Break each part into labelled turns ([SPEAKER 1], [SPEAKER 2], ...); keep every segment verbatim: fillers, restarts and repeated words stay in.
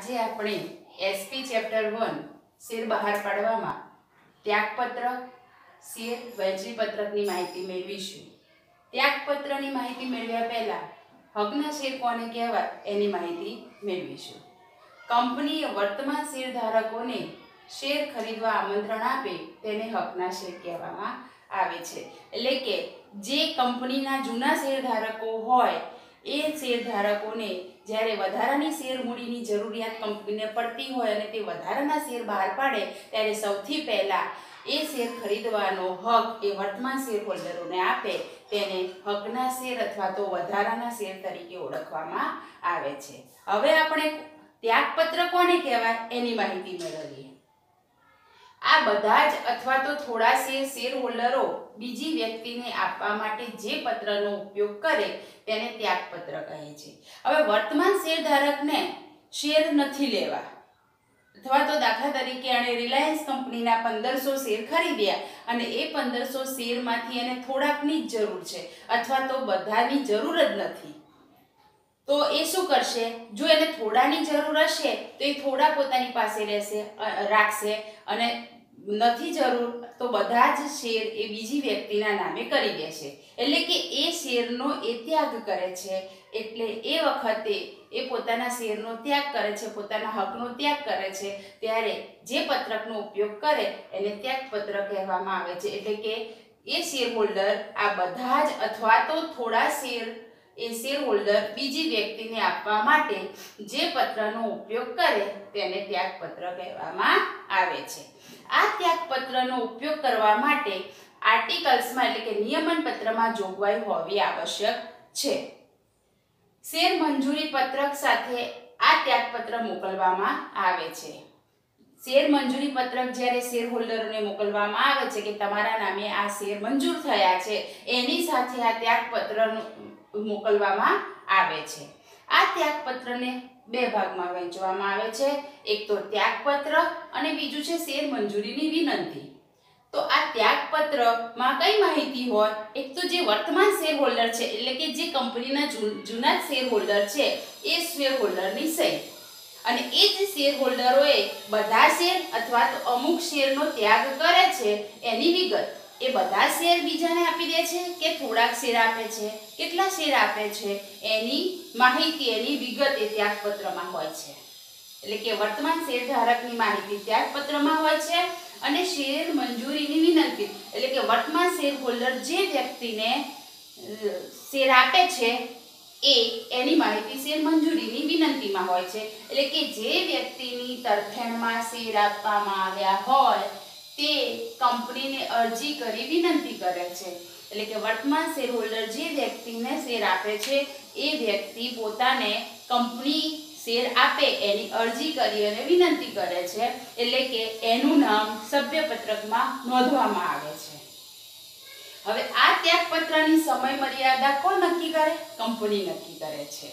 [SPEAKER 1] આજે આપણે SP chapter one share બહાર પાડવામાં ત્યાગપત્રક શેર વહેંચણી પત્રકની માહિતી મેળવીશું। ત્યાગપત્રની માહિતી મેળવ્યા પહેલા હકના શેર કોને કહેવાય એની માહિતી મેળવીશું। કંપનીએ વર્તમાન શેરધારકોને શેર ખરીદવા આમંત્રણ આપે તેને હકના શેર કહેવામાં આવે છે। એટલે કે જે કંપનીના જૂના શેરધારકો હોય એ શેરધારકોને જ્યારે વધારાની શેર મૂડીની જરૂરિયાત કંપનીને પડતી હોય અને તે વધારાના શેર બહાર પાડે ત્યારે સૌથી પહેલાં એ શેર ખરીદવાનો હક એ વર્તમાન શેર હોલ્ડરોને આપે તેને હકના શેર અથવા તો વધારાના શેર તરીકે ઓળખવામાં આવે છે। હવે આપણે ત્યાગપત્ર કોને કહેવાય એની માહિતી મેળવીએ। આ બધા જ અથવા તો થોડા શેર શેર હોલ્ડરો બીજી વ્યક્તિને આપવા માટે જે પત્રનો ઉપયોગ કરે તેને ત્યાગપત્ર કહે છે। હવે વર્તમાન શેરધારકને શેર નથી લેવા અથવા તો દાખલા તરીકે આણે રિલાયન્સ કંપનીના પંદરસો શેર ખરીદ્યા અને એ પંદરસો શેરમાંથી એને થોડાકની જ જરૂર છે અથવા તો બધાની જરૂર જ નથી, તો એ શું કરશે? જો એને થોડાની જરૂર હશે તો એ થોડા પોતાની પાસે રહેશે રાખશે અને નથી જરૂર તો બધા જ શેર એ બીજી વ્યક્તિના નામે કરી દેશે। એટલે કે એ શેરનો એ ત્યાગ કરે છે, એટલે એ વખતે એ પોતાના શેરનો ત્યાગ કરે છે, પોતાના હકનો ત્યાગ કરે છે, ત્યારે જે પત્રકનો ઉપયોગ કરે એને ત્યાગપત્ર કહેવામાં આવે છે। એટલે કે એ શેર હોલ્ડર આ બધા જ અથવા તો થોડા શેર એ શેર હોલ્ડર બીજી વ્યક્તિને આપવા માટે જે પત્રનો ઉપયોગ કરે તેને ત્યાગપત્ર કહેવામાં આવે છે। આ ત્યાગપત્રનો ઉપયોગ કરવા માટે આર્ટિકલ્સમાં એટલે કે નિયમન પત્રમાં જોગવાઈ હોવી આવશ્યક છે। શેર મંજૂરી પત્રક સાથે આ ત્યાગપત્ર મોકલવામાં આવે છે। શેર મંજૂરી પત્રક જ્યારે શેર હોલ્ડરોને મોકલવામાં આવે છે કે તમારા નામે આ શેર મંજૂર થયા છે, એની સાથે આ ત્યાગપત્ર મોકલવામાં આવે છે। આ ત્યાગપત્રને બે ભાગમાં વહેંચવામાં આવે છે, એક તો ત્યાગપત્ર અને બીજું છે શેર મંજૂરીની વિનંતી। તો આ ત્યાગપત્રમાં કઈ માહિતી હોય? એક તો જે વર્તમાન શેર હોલ્ડર છે એટલે કે જે કંપનીના જૂના શેર હોલ્ડર છે એ શેર હોલ્ડરની સહી અને એ જ શેર હોલ્ડરોએ બધા શેર અથવા તો અમુક શેરનો ત્યાગ કરે છે એની વિગત। એ બધા શેર બીજાને આપી દે છે કે થોડાક શેર આપે છે, કેટલા શેર આપે છે એની માહિતી એની વિગત એ ત્યાગપત્રમાં હોય છે। એટલે કે વર્તમાન શેરધારકની માહિતી ત્યાગપત્રમાં હોય છે અને શેર મંજૂરીની વિનંતી એટલે કે વર્તમાન શેર હોલ્ડર જે વ્યક્તિને શેર આપે છે એ એની માહિતી શેર મંજૂરીની વિનંતીમાં હોય છે। એટલે કે જે વ્યક્તિની તરફેણમાં શેર આપવામાં આવ્યા હોય તે કંપનીને અરજી કરી વિનંતી કરે છે। એટલે કે વર્તમાન શેર હોલ્ડર જે વ્યક્તિને શેર આપે છે એ વ્યક્તિ પોતાને કંપની શેર આપે એની અરજી કરી અને વિનંતી કરે છે, એટલે કે એનું નામ સભ્યપત્રકમાં નોંધવામાં આવે છે। હવે આ ત્યાગપત્રની સમય મર્યાદા કોણ નક્કી કરે? કંપની નક્કી કરે છે।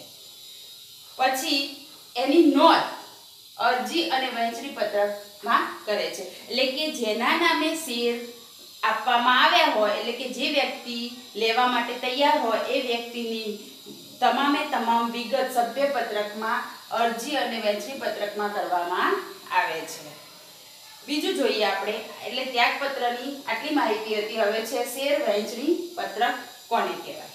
[SPEAKER 1] પછી એની નોંધ અરજી અને વહેંચણી પત્રકમાં કરે છે, એટલે કે જેના નામે શેર આપવામાં આવ્યા હોય એટલે કે જે વ્યક્તિ લેવા માટે તૈયાર હોય એ વ્યક્તિની તમામે તમામ વિગત સભ્યપત્રકમાં અરજી અને વહેંચણી પત્રકમાં કરવામાં આવે છે। બીજું જોઈએ આપણે એટલે ત્યાગપત્રની આટલી માહિતી હતી। હવે છે શેર વહેંચણી પત્રક કોને કહેવાય?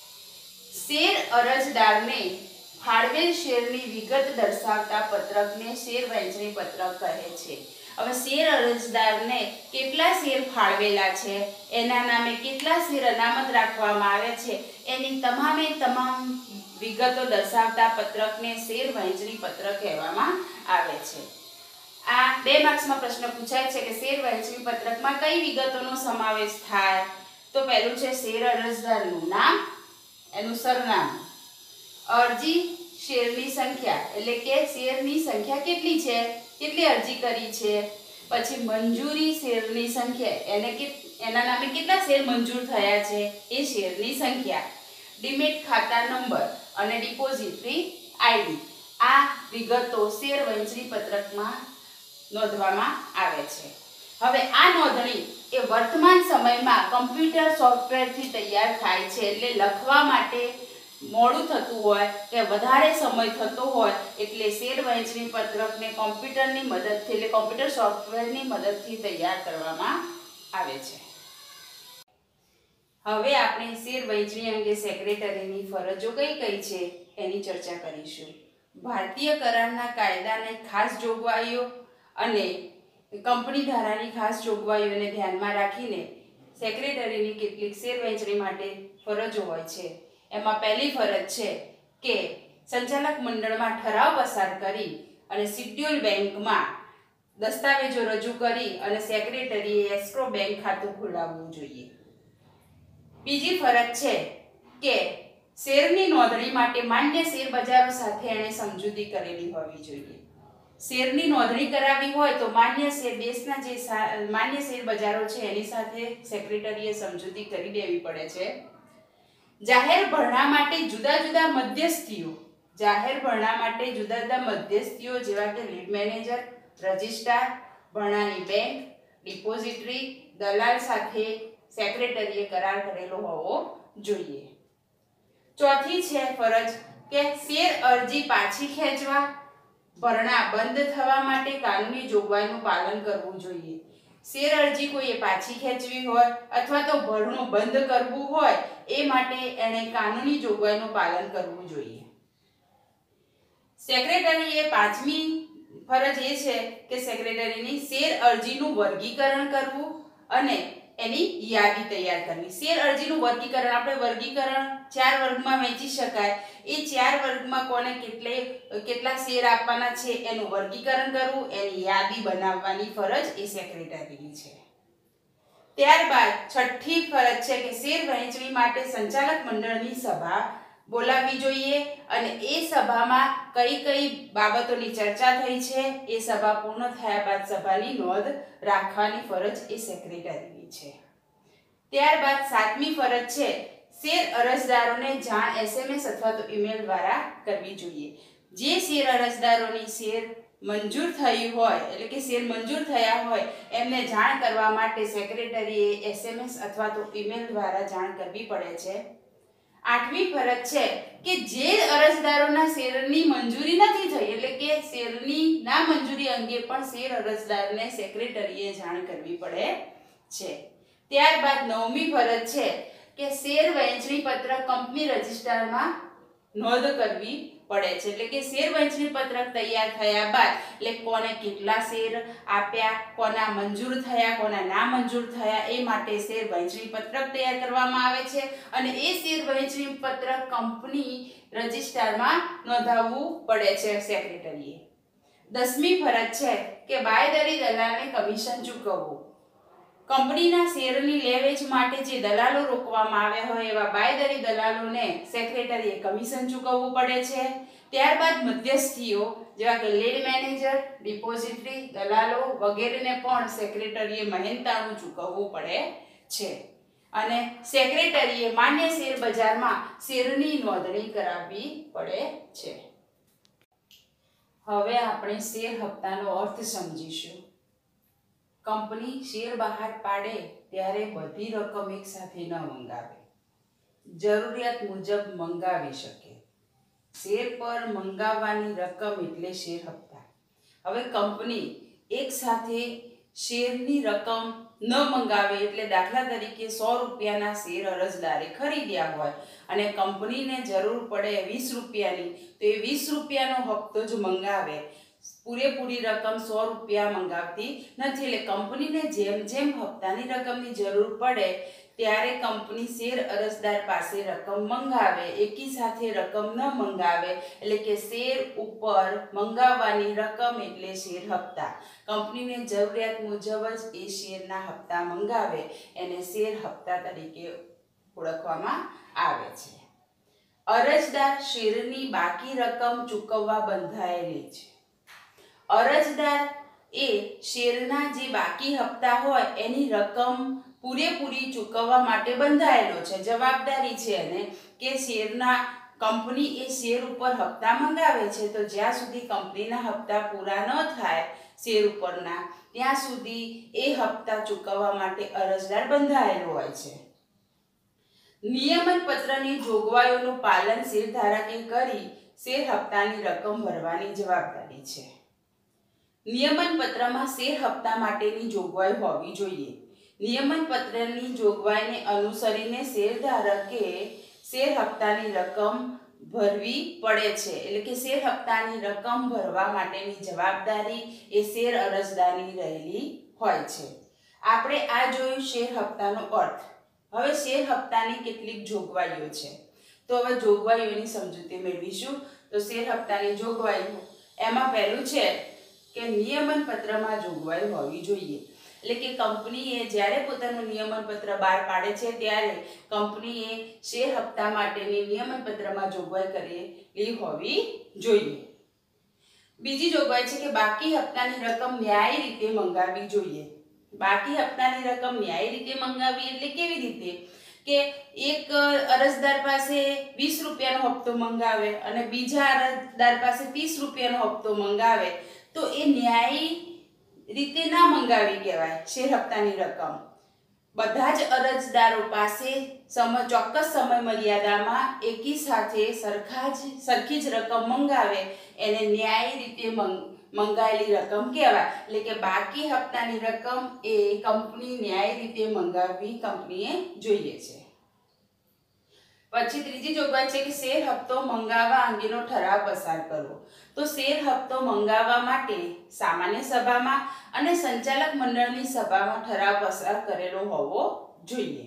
[SPEAKER 1] શેર અરજદારને ફાળવેલ શેરની વિગત દર્શાવતા પત્રકને શેર વહેંચણી પત્રક કહે છે। હવે શેર અરજદારને કેટલા શેર ફાળવેલા છે, એના નામે કેટલા શેર અનામત રાખવામાં આવે છે એની તમામે તમામ વિગતો દર્શાવતા પત્રકને શેર વહેંચણી પત્રક કહેવામાં આવે છે। આ બે માર્ક્સમાં પ્રશ્ન પૂછાય છે કે શેર વહેંચણી પત્રકમાં કઈ વિગતોનો સમાવેશ થાય? તો પહેલું છે શેર અરજદારનું નામ, એનું સરનામું, અરજી શેરની સંખ્યા એટલે કે શેરની સંખ્યા કેટલી છે, કેટલી અરજી કરી છે, પછી મંજૂરી શેરની સંખ્યા એને કે એના નામે કેટલા શેર મંજૂર થયા છે એ શેરની સંખ્યા, ડીમેટ ખાતા નંબર અને ડિપોઝિટરી આઈડી। આ વિગતો શેર વહેંચણી પત્રકમાં નોંધવામાં આવે છે। હવે આ નોંધણી એ વર્તમાન સમયમાં કમ્પ્યુટર સોફ્ટવેરથી તૈયાર થાય છે, એટલે લખવા માટે મોડું થતું હોય કે વધારે સમય થતો હોય એટલે શેર વહેંચણી પત્રકને કોમ્પ્યુટરની મદદથી એટલે કોમ્પ્યુટર સોફ્ટવેરની મદદથી તૈયાર કરવામાં આવે છે. હવે આપણે શેર વહેંચણી અંગે સેક્રેટરીની ફરજો કઈ કઈ છે એની ચર્ચા કરીશું. ભારતીય કરારના કાયદાની ખાસ જોગવાઈઓ અને કંપની ધારાની ખાસ જોગવાઈઓને ધ્યાનમાં રાખીને સેક્રેટરીની કેટલીક શેર વહેંચણી માટે ફરજો હોય છે. એમાં પહેલી ફરજ છે કે સંચાલક મંડળમાં ઠરાવ પસાર કરી અને શિડ્યુલ બેંકમાં દસ્તાવેજો રજૂ કરી અને સેક્રેટરીએ એસ્ક્રો બેંક ખાતું ખોલાવવું જોઈએ. બીજી ફરજ છે કે શેરની નોંધણી માટે માન્ય શેર બજારો સાથે એણે સમજૂતી કરેલી હોવી જોઈએ. શેરની નોંધણી કરાવી હોય તો માન્ય શેર દેશના જે માન્ય શેર બજારો છે એની સાથે સેક્રેટરીએ સમજૂતી કરી દેવી પડે છે. જાહેર ભરણા માટે જુદા જુદા મધ્યસ્થીઓ જાહેર ભરણા માટે જુદા જુદા મધ્યસ્થીઓ જેવા કે લીડ મેનેજર, રજિસ્ટ્રાર, ભરણાની બેંક, ડિપોઝિટરી, દલાલ સાથે સેક્રેટરીએ કરાર કરેલો હોવો જોઈએ. ચોથી છે ફરજ કે શેર અરજી પાછી ખેંચવા, ભરણા બંધ થવા માટે કાનૂની જોગવાઈનું પાલન કરવું જોઈએ. શેર અરજી કોઈએ પાછી ખેંચવી હોય અથવા તો ભરણું બંધ કરવું હોય એ માટે એણે કાનૂની જોગવાઈનું પાલન કરવું જોઈએ. સેક્રેટરીએ પાંચમી ફરજ એ છે કે સેક્રેટરીની શેર અરજીનું વર્ગીકરણ કરવું અને એની યાદી તૈયાર કરવી. શેર અરજીનું વર્ગીકરણ આપણે વર્ગીકરણ ચાર વર્ગમાં વહેંચી શકાય. એ ચાર વર્ગમાં કોને કેટલે કેટલા શેર આપવાના છે એનું વર્ગીકરણ કરવું, એની યાદી બનાવવાની ફરજ એ સેક્રેટરીની છે. ત્યારબાદ છઠ્ઠી ફરજ છે કે શેર વહેંચણી માટે સંચાલક મંડળની સભા બોલાવવી જોઈએ અને એ સભામાં કઈ કઈ બાબતોની ચર્ચા થઈ છે એ સભા પૂર્ણ થયા બાદ સભાની નોંધ રાખવાની ફરજ એ સેક્રેટરીની છે. ત્યારબાદ સાતમી ફરજ છે શેર અરજદારોને જાણ એસએમએસ અથવા તો ઈમેલ દ્વારા કરવી જોઈએ. જે શેર અરજદારોની શેર મંજૂર થઈ હોય એટલે કે શેર મંજૂર થયા હોય એમને જાણ કરવા માટે સેક્રેટરીએ એસએમએસ અથવા તો ઈમેલ દ્વારા જાણ કરવી પડે છે. આઠમી ફરજ છે કે જે અરજદારોના શેરની મંજૂરી નથી થઈ એટલે કે શેરની ના મંજૂરી અંગે પણ શેર અરજદારને સેક્રેટરીએ જાણ કરવી પડે છે. ત્યારબાદ નવમી ફરજ છે કે શેર વહેંચણી પત્રક કંપની રજિસ્ટરમાં નોંધ કરવી પડે છે. એટલે કે શેર વહેંચણી પત્રક તૈયાર થયા બાદ એટલે કોને કેટલા શેર આપ્યા, કોના મંજૂર થયા, કોના ના મંજૂર થયા એ માટે શેર વહેંચણી પત્રક તૈયાર કરવામાં આવે છે અને એ શેર વહેંચણી પત્રક કંપની રજિસ્ટરમાં નોંધાવવું પડે છે સેક્રેટરીએ. દસમી ફરજ છે કે બાંયધરી દલાલને કમિશન ચૂકવવું. કંપનીના શેરની લેવેચ માટે જે દલાલો રોકવામાં આવ્યા હોય એવા બાંયધરી દલાલોને સેક્રેટરીએ કમિશન ચૂકવવું પડે છે. ત્યારબાદ મધ્યસ્થીઓ જેવા કે લીડ મેનેજર, ડિપોઝિટરી, દલાલો વગેરેને પણ સેક્રેટરીએ મહેનતાણું ચૂકવવું પડે છે અને સેક્રેટરીએ માન્ય શેર બજારમાં શેરની નોંધણી કરાવવી પડે છે. હવે આપણે શેર હપ્તાનો અર્થ સમજીશું. કંપની શેર બહાર પાડે ત્યારે બધી રકમ એક સાથે ન મંગાવે, જરૂરિયાત મુજબ મંગાવી શકે. શેર પર મંગાવવાની રકમ એટલે શેર હપ્તા. હવે કંપની એક સાથે શેરની રકમ ન મંગાવે એટલે દાખલા તરીકે સો રૂપિયાના શેર અરજદારે ખરીદ્યા હોય અને કંપનીને જરૂર પડે વીસ રૂપિયાની તો એ વીસ રૂપિયાનો હપ્તો જ મંગાવે, પૂરેપૂરી રકમ સો રૂપિયા મંગાવતી નથી. એટલે કંપનીને જેમ જેમ હપ્તાની રકમની જરૂર પડે ત્યારે કંપની શેર અરજદાર પાસે રકમ મંગાવે, એકી સાથે રકમ ન મંગાવે. એટલે કે શેર ઉપર મંગાવવાની રકમ એટલે શેર હપ્તા. કંપનીને જરૂરિયાત મુજબ જ એ શેરના હપ્તા મંગાવે એને શેર હપ્તા તરીકે ઓળખવામાં આવે છે. અરજદાર શેરની બાકી રકમ ચૂકવવા બંધાયેલી છે. અરજદાર એ શેરના જે બાકી હપ્તા હોય એની રકમ પૂરેપૂરી ચૂકવવા માટે બંધાયેલો છે. જવાબદારી છે એને કે શેરના કંપની એ શેર ઉપર હપ્તા મંગાવે છે તો જ્યાં સુધી કંપનીના હપ્તા પૂરા ન થાય શેર ઉપરના ત્યાં સુધી એ હપ્તા ચૂકવવા માટે અરજદાર બંધાયેલો હોય છે. નિયમન પત્રની જોગવાઈઓનું પાલન શેરધારકે કરી શેર હપ્તાની રકમ ભરવાની જવાબદારી છે. નિયમન પત્રમાં શેર હપ્તા માટેની જોગવાઈ હોવી જોઈએ. નિયમન પત્રની જોગવાઈને અનુસરીને શેરધારકે શેર હપ્તાની રકમ ભરવી પડે છે. એટલે કે શેર હપ્તાની રકમ ભરવા માટેની જવાબદારી એ શેર અરજદારની રહેલી હોય છે. આપણે આ જોયું શેર હપ્તાનો અર્થ. હવે શેર હપ્તાની કેટલીક જોગવાઈઓ છે, તો હવે જોગવાઈઓની સમજૂતી મેળવીશું. તો શેર હપ્તાની જોગવાઈઓ, એમાં પહેલું છે કે નિયમન પત્રમાં જોગવાઈ હોવી જોઈએ. એટલે કે કંપનીએ જ્યારે પોતાનું નિયમન પત્ર બહાર પાડે છે ત્યારે કંપનીએ શેર હપ્તા માટેની નિયમન પત્રમાં જોગવાઈ કરેલી હોવી જોઈએ. બીજી જોગવાઈ છે કે બાકી હપ્તાની રકમ ન્યાયી રીતે મંગાવવી જોઈએ. બાકી હપ્તાની રકમ ન્યાયી રીતે મંગાવવી એટલે કેવી રીતે? કે એક અરજદાર પાસે વીસ રૂપિયાનો હપ્તો મંગાવે અને બીજા અરજદાર પાસે ત્રીસ રૂપિયાનો હપ્તો મંગાવે તો એ ન્યાયી રીતે ના મંગાવી કહેવાય. શેર હપ્તાની રકમ બધા જ અરજદારો પાસે સમય ચોક્કસ સમય મર્યાદામાં એકી સાથે સરખા જ સરખી જ રકમ મંગાવે એને ન્યાયી રીતે મંગાયેલી રકમ કહેવાય. એટલે કે બાકી હપ્તાની રકમ એ કંપની ન્યાયી રીતે મંગાવવી કંપનીએ જોઈએ છે. પછી ત્રીજી જોગવાઈ છે કે શેર હપ્તો મંગાવવા અંગેનો ઠરાવ પસાર કરવો. તો શેર હપ્તો મંગાવવા માટે સામાન્ય સભામાં અને સંચાલક મંડળની સભામાં ઠરાવ પસાર કરેલો હોવો જોઈએ.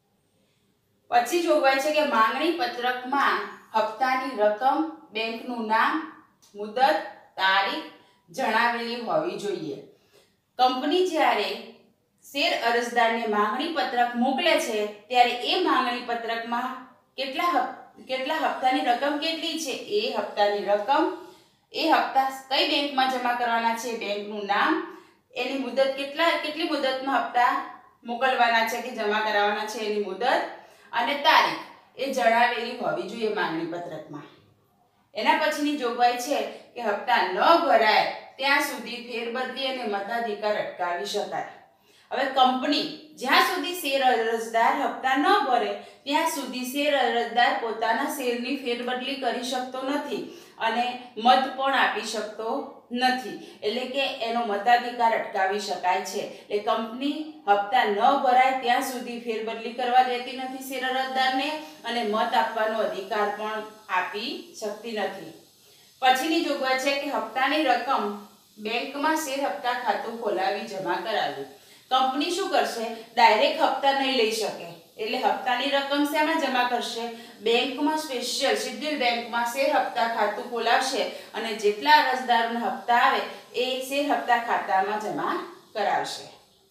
[SPEAKER 1] પછી જોગવાઈ છે કે માંગણી પત્રકમાં હપ્તાની રકમ, બેંકનું નામ, મુદત, તારીખ જણાવેલી હોવી જોઈએ. કંપની જ્યારે શેર અરજદારને માંગણી પત્રક મોકલે છે ત્યારે એ માંગણી પત્રકમાં કેટલા કેટલા હપ્તાની રકમ કેટલી છે એ હપ્તાની રકમ, એ હપ્તા કઈ બેંકમાં જમા કરવાના છે, બેંકનું નામ, એની મુદત કેટલા કેટલી મુદતમાં હપ્તા મોકલવાના છે કે જમા કરાવવાના છે એની મુદત અને તારીખ એ જણાવેલી હોવી જોઈએ માંગણી પત્રકમાં. એના પછીની જોગવાઈ છે કે હપ્તા ન ભરાય ત્યાં સુધી ફેરબદલી અને મતાધિકાર અટકાવી શકાય. હવે કંપની જ્યાં સુધી શેર અરજદાર હપ્તા ન ભરે ત્યાં સુધી શેર અરજદાર પોતાના શેરની ફેરબદલી કરી શકતો નથી અને મત પણ આપી શકતો નથી. એટલે કે એનો મતાધિકાર અટકાવી શકાય છે. એટલે કંપની હપ્તા ન ભરાય ત્યાં સુધી ફેરબદલી કરવા દેતી નથી શેર અરજદારને અને મત આપવાનો અધિકાર પણ આપી શકતી નથી. પછીની જોગવાઈ છે કે હપ્તાની રકમ બેંકમાં શેર હપ્તા ખાતું ખોલાવી જમા કરાવવી. કંપની શું કરશે? ડાયરેક્ટ હપ્તા નહીં લઈ શકે એટલે હપ્તાની રકમ શેમાં જમા કરશે? બેંકમાં, સ્પેશિયલ શિડ્યુલ બેંકમાં શેર હપ્તા ખાતું ખોલાવશે અને જેટલા અરજદારોને હપ્તા આવે એ શેર હપ્તા ખાતામાં જમા કરાવશે.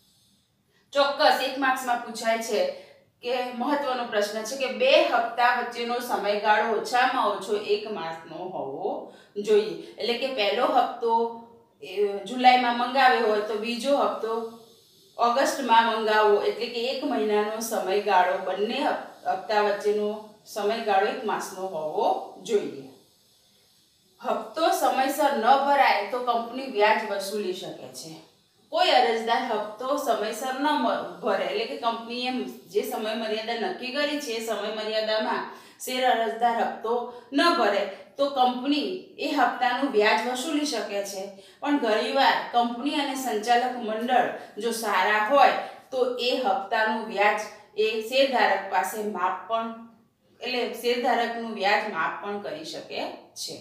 [SPEAKER 1] ચોક્કસ એક માર્ક્સમાં પૂછાય છે કે મહત્વનો પ્રશ્ન છે કે બે હપ્તા વચ્ચેનો સમયગાળો ઓછામાં ઓછો એક માસનો હોવો જોઈએ. એટલે કે પહેલો હપ્તો જુલાઈમાં મંગાવ્યો હોય તો બીજો હપ્તો ઓગસ્ટમાં મંગાવવો એટલે કે એક મહિનાનો સમયગાળો, બંને હપ્તા વચ્ચેનો સમયગાળો એક માસનો હોવો જોઈએ. હપ્તો સમયસર ન ભરાય તો કંપની વ્યાજ વસૂલી શકે છે. કોઈ અરજદાર હપ્તો સમયસર ન ભરે એટલે કે કંપનીએ જે સમય મર્યાદા નક્કી કરી છે એ સમય મર્યાદામાં શેર અરજદાર હપ્તો ન ભરે તો કંપની એ હપ્તાનું વ્યાજ વસૂલી શકે છે. પણ ઘણીવાર કંપની અને સંચાલક મંડળ જો સારા હોય તો એ હપ્તાનું વ્યાજ એ શેરધારક પાસે માફ પણ એટલે શેરધારકનું વ્યાજ માફ પણ કરી શકે છે.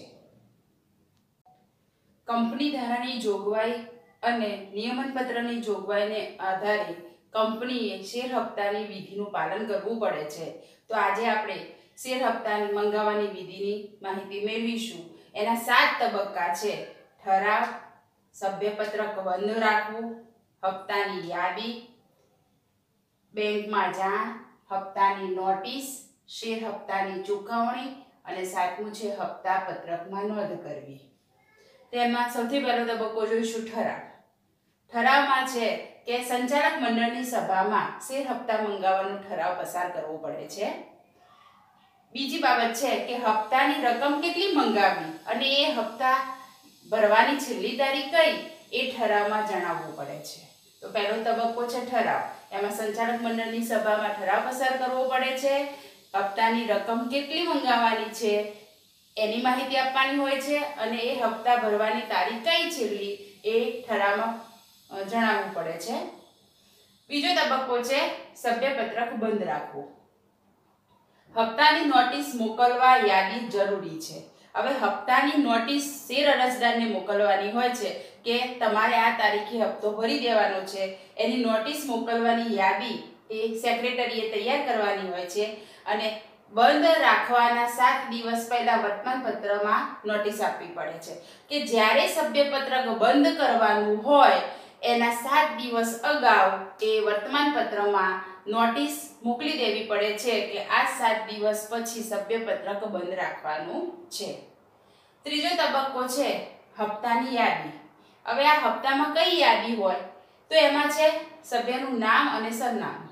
[SPEAKER 1] કંપની ધારાની જોગવાઈ અને નિયમન પત્રની જોગવાઈને આધારે કંપનીએ શેર હપ્તાની વિધિનું પાલન કરવું પડે છે. તો આજે આપણે શેર હપ્તાની મંગાવવાની વિધિની માહિતી મેળવીશું. એના સાત તબક્કા છે: ઠરાવ, સભ્યપત્રક બંધ રાખવું, હપ્તાની યાદી, બેંકમાં જાણ, હપ્તાની નોટિસ, શેર હપ્તાની ચૂકવણી અને સાતમું છે હપ્તા પત્રકમાં નોંધ કરવી. તેમાં સૌથી પહેલો તબક્કો જોઈશું ઠરાવ. ઠરાવમાં છે કે સંચાલક મંડળની સભામાં શેર હપ્તા મંગાવવાનો ઠરાવ પસાર કરવો પડે છે. બીજી બાબત છે કે હપ્તાની રકમ કેટલી મંગાવવી અને એ હપ્તા ભરવાની છેલ્લી તારીખ કઈ એ ઠરાવમાં જણાવવું પડે છે. તો પહેલો તબક્કો છે ઠરાવ. એમાં સંચાલક મંડળની સભામાં ઠરાવ પસાર કરવો પડે છે હપ્તાની રકમ કેટલી મંગાવવાની છે એની માહિતી આપવાની હોય છે અને એ હપ્તા ભરવાની તારીખ કઈ છેલ્લી એ ઠરાવમાં જણાવવું પડે છે. બીજો તબક્કો છે સભ્યપત્રક બંધ રાખવું. હપ્તાની નોટિસ મોકલવા યાદી જરૂરી છે. હવે હપ્તાની નોટિસ શેર અરજદારને મોકલવાની હોય છે કે તમારે આ તારીખે હપ્તો ભરી દેવાનો છે. એની નોટિસ મોકલવાની યાદી એ સેક્રેટરીએ તૈયાર કરવાની હોય છે અને બંધ રાખવાના સાત દિવસ પહેલા વર્તમાનપત્રમાં નોટિસ આપવી પડે છે કે જ્યારે સભ્યપત્રક બંધ કરવાનું હોય એના સાત દિવસ અગાઉ એ વર્તમાનપત્રમાં નોટિસ મોકલી દેવી પડે છે કે આ સાત દિવસ પછી સભ્યપત્રક બંધ રાખવાનું છે. ત્રીજો તબક્કો છે હપ્તાની યાદી. હવે આ હપ્તામાં કઈ યાદી હોય તો એમાં છે સભ્યનું નામ અને સરનામું.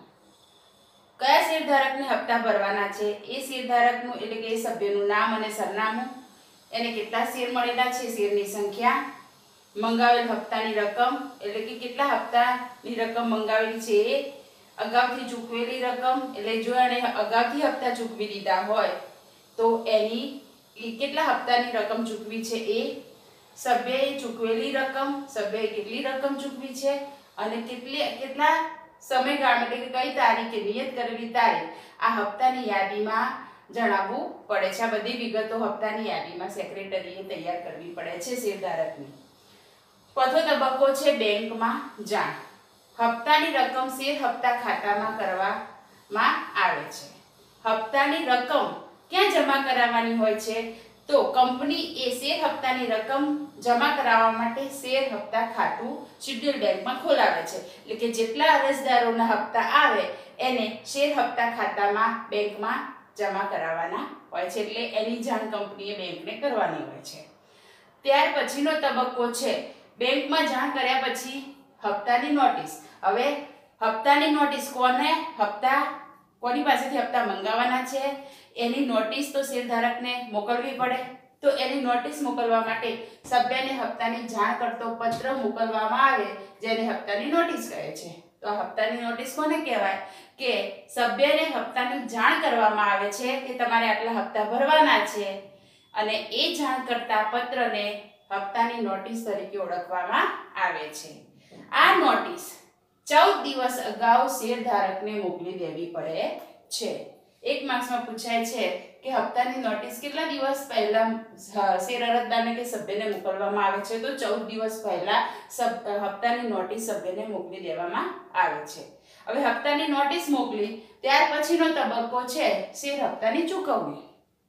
[SPEAKER 1] કયા શેરધારકને હપ્તા ભરવાના છે એ શેરધારકનું એટલે કે એ સભ્યનું નામ અને સરનામું, એને કેટલા શેર મળેલા છે, શેરની સંખ્યા, મંગાવેલ હપ્તાની રકમ એટલે કે કેટલા હપ્તાની રકમ મંગાવેલી છે એ, અગાઉથી ચૂકવેલી રકમ એટલે જો એને અગાઉથી હપ્તા ચૂકવી દીધા હોય તો એની કેટલા હપ્તાની રકમ ચૂકવી છે એ, સભ્યએ ચૂકવેલી રકમ, સભ્યએ કેટલી રકમ ચૂકવી છે અને કેટલી કેટલા સમયગાળા એટલે કે કઈ તારીખે નિયત કરેલી તારીખ આ હપ્તાની યાદીમાં જણાવવું પડે છે. આ બધી વિગતો હપ્તાની યાદીમાં સેક્રેટરીએ તૈયાર કરવી પડે છે શેરધારકની. ચોથો તબક્કો છે બેંકમાં જાણ. હપ્તાની રકમ શેર હપ્તા ખાતામાં કરવામાં આવે છે. હપ્તાની રકમ ક્યાં જમા કરાવવાની હોય છે તો કંપની એ શેર હપ્તાની રકમ જમા કરાવવા માટે શેર હપ્તા ખાતું શિડ્યુલ બેંકમાં ખોલાવે છે. એટલે કે જેટલા અરજદારોના હપ્તા આવે એને શેર હપ્તા ખાતામાં બેંકમાં જમા કરાવવાના હોય છે. એટલે એની જાણ કંપનીએ બેંકને કરવાની હોય છે. ત્યાર પછીનો તબક્કો છે બેંકમાં જાણ કર્યા પછી હપ્તાની નોટિસ. હવે હપ્તાની નોટિસ કોને હપ્તા કોની પાસેથી હપ્તા મંગાવવાના છે એની નોટિસ તો શેરધારકને મોકલવી પડે. તો એની નોટિસ મોકલવા માટે સભ્યને હપ્તાની જાણ કરતો પત્ર મોકલવામાં આવે જેને હપ્તાની નોટિસ કહે છે. તો આ હપ્તાની નોટિસ કોને કહેવાય કે સભ્યને હપ્તાની જાણ કરવામાં આવે છે કે તમારે આટલા હપ્તા ભરવાના છે અને એ જાણ કરતા પત્રને હપ્તાની નોટિસ તરીકે ઓળખવામાં આવે છે. આ નોટિસ ચૌદ દિવસ અગાઉ શેરધારકને મોકલી દેવી પડે છે. એક માર્ક્સમાં પૂછાય છે કે હપ્તાની નોટિસ કેટલા દિવસ પહેલા શેર અરજદારને કે સભ્યને મોકલવામાં આવે છે તો ચૌદ દિવસ પહેલા હપ્તાની નોટિસ સભ્યને મોકલી દેવામાં આવે છે. હવે હપ્તાની નોટિસ મોકલી ત્યાર પછીનો તબક્કો છે શેર હપ્તાની ચૂકવણી.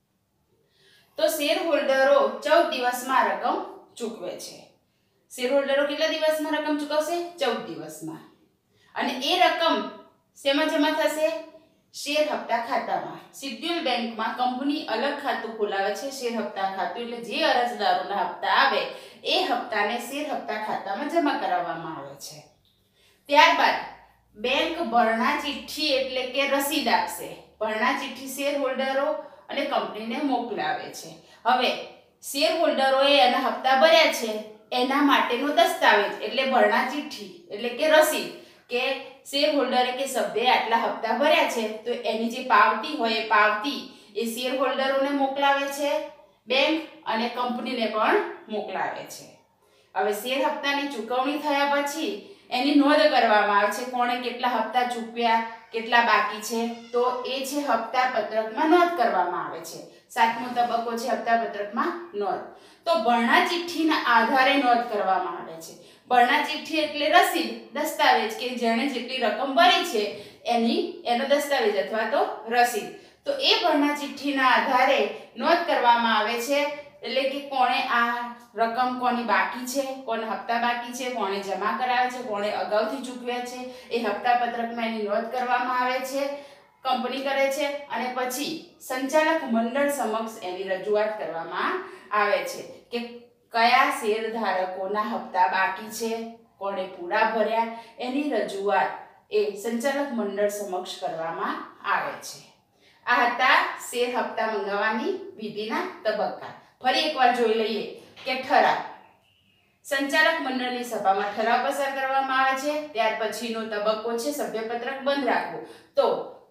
[SPEAKER 1] તો શેર હોલ્ડરો ચૌદ દિવસમાં રકમ ચૂકવે છે. શેર હોલ્ડરો કેટલા દિવસમાં રકમ ચૂકવશે? ચૌદ દિવસમાં. અને એ રકમ શેમાં જમા થશે? શેર હપ્તા ખાતામાં. શિડ્યુલ બેંકમાં કંપની અલગ ખાતું ખોલાવે છે શેર હપ્તા ખાતું. એટલે જે અરજદારોના હપ્તા આવે એ હપ્તાને શેર હપ્તા ખાતામાં જમા કરાવવામાં આવે છે. ત્યારબાદ બેંક ભરણા ચિઠ્ઠી એટલે કે રસીદ આપશે. ભરણા ચિઠ્ઠી શેર હોલ્ડરો અને કંપનીને મોકલાવે છે. હવે શેર હોલ્ડરોએ એના હપ્તા ભર્યા છે એના માટેનો દસ્તાવેજ એટલે ભરણા ચિઠ્ઠી એટલે કે રસીદ કે શેર હોલ્ડરે કે સભ્યએ આટલા હપ્તા ભર્યા છે તો એની જે પાવતી હોય એ પાવતી એ શેર હોલ્ડરોને મોકલાવે છે બેંક અને કંપનીને પણ મોકલાવે છે. હવે શેર હપ્તાની ચૂકવણી થયા પછી એની નોંધ કરવામાં આવે છે કોણે કેટલા હપ્તા ચૂકવ્યા, કેટલા બાકી છે તો એ છે હપ્તા પત્રકમાં નોંધ કરવામાં આવે છે. સાતમો તબક્કો છે હપ્તા પત્રકમાં નોંધ. તો ભરણા ચિઠ્ઠીના આધારે નોંધ કરવામાં આવે છે. ભરણા ચિઠ્ઠી એટલે રસીદ, દસ્તાવેજ કે જેણે જેટલી રકમ ભરી છે એની એનો દસ્તાવેજ અથવા તો રસીદ. તો એ ભરણા ચિઠ્ઠીના આધારે નોંધ કરવામાં આવે છે એટલે કે કોણે આ રકમ કોની બાકી છે, કોને હપ્તા બાકી છે, કોણે જમા કરાવે છે, કોણે અગાઉથી ચૂકવ્યા છે એ હપ્તા પત્રકમાં એની નોંધ કરવામાં આવે છે. કંપની કરે છે અને પછી સંચાલક મંડળ સમક્ષ એની રજૂઆત કરવામાં આવે છે કે કયા શેરધારકોના હપ્તા બાકી છે, કોણે પૂરા ભર્યા એની રજૂઆત એ સંચાલક મંડળ સમક્ષ કરવામાં આવે છે. આ હતા શેર હપ્તા મંગાવવાની વિધિના તબક્કા. ફરી એકવાર જોઈ લઈએ કે ઠરાવ. સંચાલક મંડળની સભામાં ઠરાવ પસાર કરવામાં આવે છે. ત્યાર પછીનો તબક્કો છે સભ્યપત્રક બંધ રાખવું. તો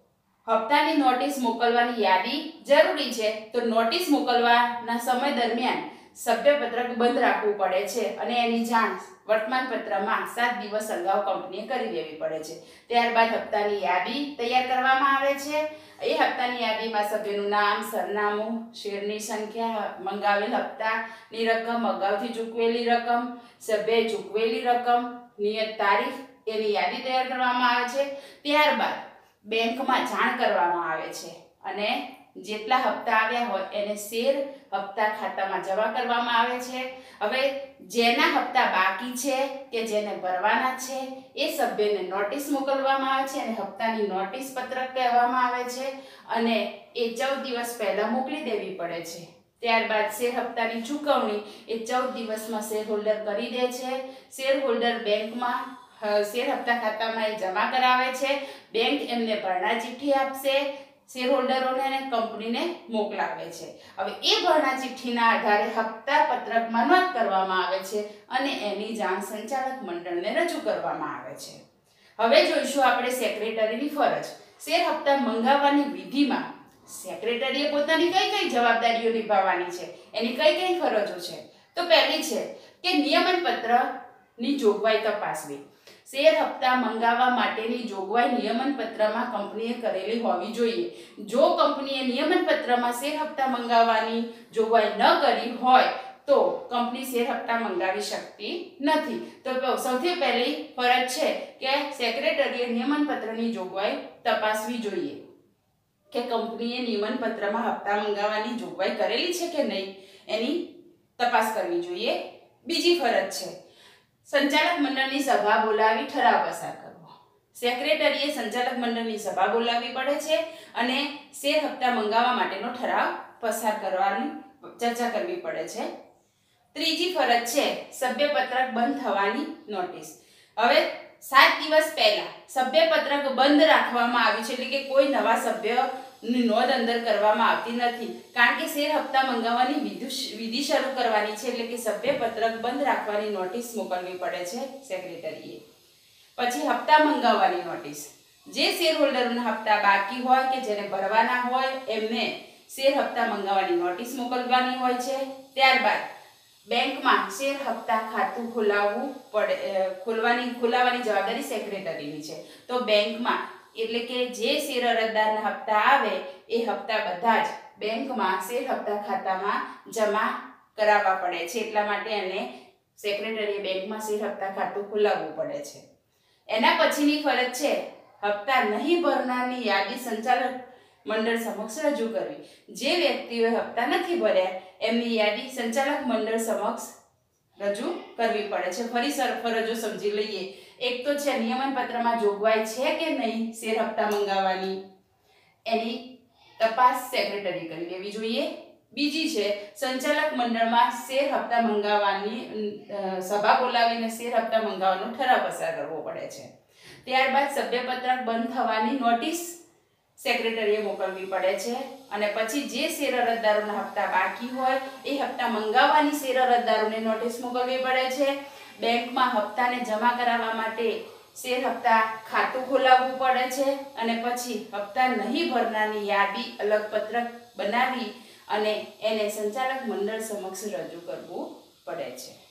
[SPEAKER 1] હપ્તાની નોટિસ મોકલવાની યાદી જરૂરી છે, તો નોટિસ મોકલવાના સમય દરમિયાન સભ્યપત્રક બંધ રાખવું પડે છે અને એની જાણ વર્તમાનપત્રમાં સાત દિવસ અગાઉ કંપનીએ કરી દેવી પડે છે. ત્યારબાદ હપ્તાની યાદી તૈયાર કરવામાં આવે છે. એ હપ્તાની યાદીમાં સભ્યનું નામ, સરનામું, શેરની સંખ્યા, મંગાવેલ હપ્તાની રકમ, અગાઉથી ચૂકવેલી રકમ, સભ્યએ ચૂકવેલી રકમ, નિયત તારીખ, એની યાદી તૈયાર કરવામાં આવે છે. ત્યારબાદ બેંકમાં જાણ કરવામાં આવે છે અને જેટલા હપ્તા આવ્યા હોય એને શેર હપ્તા ખાતામાં જમા કરવામાં આવે છે. હવે જેના હપ્તા બાકી છે કે જેને ભરવાના છે એ સભ્યને નોટિસ મોકલવામાં આવે છે અને હપ્તાની નોટિસ પત્રક કહેવામાં આવે છે અને એ ચૌદ દિવસ પહેલા મોકલી દેવી પડે છે. ત્યારબાદ શેર હપ્તાની ચૂકવણી એ ચૌદ દિવસમાં શેર હોલ્ડર કરી દે છે. શેર હોલ્ડર બેંકમાં શેર હપ્તા ખાતામાં એ જમા કરાવે છે. બેંક એમને ભરણા ચિઠ્ઠી આપશે, શેર હોલ્ડરોને અને કંપનીને મોકલાવે છે. હવે એ ભરણા ચિઠ્ઠીના આધારે હપ્તા પત્રકમાં નોંધ કરવામાં આવે છે અને એની જાણ સંચાલક મંડળને રજૂ કરવામાં આવે છે. હવે જોઈશું આપણે સેક્રેટરીની ફરજ. શેર હપ્તા મંગાવવાની વિધિમાં સેક્રેટરીએ પોતાની કઈ કઈ જવાબદારીઓ નિભાવવાની છે, એની કઈ કઈ ફરજો છે. તો પહેલી છે કે નિયમન પત્રની જોગવાઈ તપાસવી. શેર હપ્તા મંગાવવા માટેની જોગવાઈ નિયમન પત્રમાં કંપનીએ કરેલી હોવી જોઈએ. જો કંપનીએ નિયમન પત્રમાં શેર હપ્તા મંગાવવાની જોગવાઈ ન કરી હોય તો કંપની શેર હપ્તા મંગાવી શકતી નથી. તો સૌથી પહેલી ફરજ છે કે સેક્રેટરીએ નિયમન પત્રની જોગવાઈ તપાસવી જોઈએ કે કંપનીએ નિયમન પત્રમાં હપ્તા મંગાવવાની જોગવાઈ કરેલી છે કે નહીં, એની તપાસ કરવી જોઈએ. બીજી ફરજ છે સંચાલક મંડળની સભા બોલાવી ઠરાવ પસાર કરવો. સેક્રેટરીએ સંચાલક મંડળની સભા બોલાવવી પડે છે અને શેર હપ્તા મંગાવવા માટેનો ઠરાવ પસાર કરવાની ચર્ચા કરવી પડે છે. ત્રીજી ફરજ છે સભ્યપત્રક બંધ થવાની નોટિસ. હવે સાત દિવસ પહેલા સભ્યપત્રક બંધ રાખવામાં આવ્યું છે, એટલે કે કોઈ નવા સભ્યની નોંધ અંદર કરવામાં આવતી નથી, કારણ કે શેર હપ્તા મંગાવવાની વિધિ શરૂ કરવાની છે, એટલે કે સભ્યપત્રક બંધ રાખવાની નોટિસ મોકલવી પડે છે સેક્રેટરીએ. પછી હપ્તા મંગાવવાની નોટિસ. જે શેર હોલ્ડરોના હપ્તા બાકી હોય કે જેને ભરવાના હોય એમને શેર હપ્તા મંગાવવાની નોટિસ મોકલવાની હોય છે. ત્યારબાદ બેંકમાં શેર હપ્તા ખાતું ખોલાવવું પડે. ખોલવાની ખોલાવવાની જવાબદારી સેક્રેટરીની છે. તો બેંકમાં એટલે કે જે શેર અરજદારના હપ્તા આવે એ હપ્તા બધા જ બેંકમાં શેર હપ્તા ખાતામાં જમા કરાવવા પડે છે. એટલા માટે એને સેક્રેટરીએ બેંકમાં શેર હપ્તા ખાતું ખોલાવવું પડે છે. એના પછીની ફરજ છે હપ્તા નહીં ભરનારની યાદી સંચાલક મંડળ સમક્ષ રજૂ કરવી. જે વ્યક્તિઓએ હપ્તા નથી ભર્યા એમની યાદી સંચાલક મંડળ સમક્ષ રજૂ કરવી પડે છે. ફરી સર ફરજો સમજી લઈએ. એક તો છે નિયમન પત્રમાં જોગવાઈ છે કે નહીં શેર હપ્તા મંગાવવાની, એની તપાસ સેક્રેટરી કરી લેવી જોઈએ. બીજી છે સંચાલક મંડળમાં શેર હપ્તા મંગાવવાની સભા બોલાવીને શેર હપ્તા મંગાવવાનો ઠરાવ પસાર કરવો પડે છે. ત્યારબાદ સભ્યપત્રક બંધ થવાની નોટિસ સેક્રેટરીએ મોકલવી પડે છે અને પછી જે શેર અરજદારોના હપ્તા બાકી હોય એ હપ્તા મંગાવવાની શેર અરજદારોને નોટિસ મોકલવી પડે છે. બેંકમાં હપ્તાને જમા કરાવવા માટે શેર હપ્તા ખાતું ખોલાવવું પડે છે અને પછી હપ્તા નહીં ભરનારની યાદી અલગ પત્રક બનાવી અને એને સંચાલક મંડળ સમક્ષ રજૂ કરવું પડે છે.